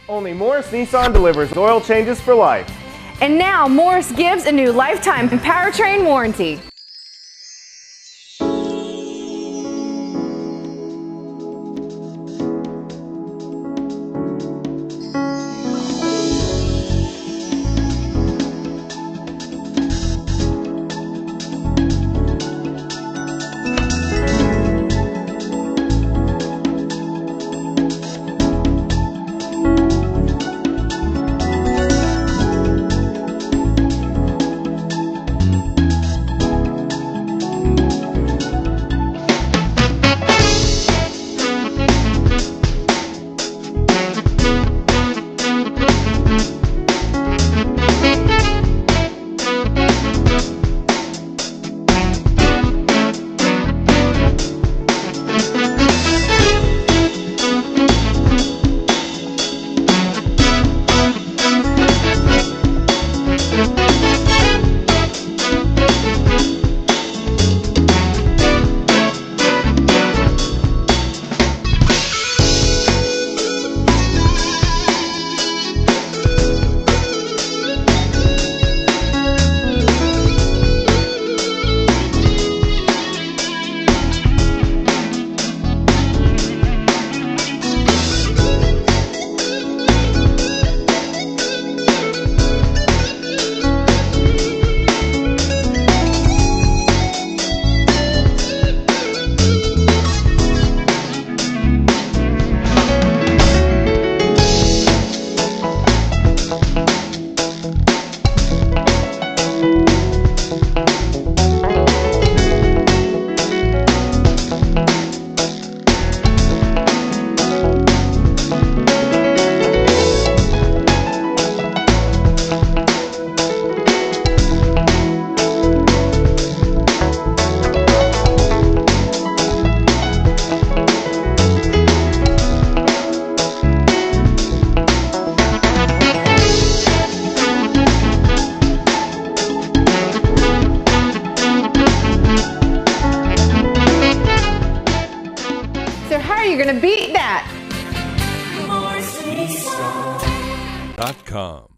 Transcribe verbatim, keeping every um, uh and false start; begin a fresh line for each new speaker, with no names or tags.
Only Morris Nissan delivers oil changes for life.
And now Morris gives a new lifetime powertrain warranty. So how are you going to beat that?
dot com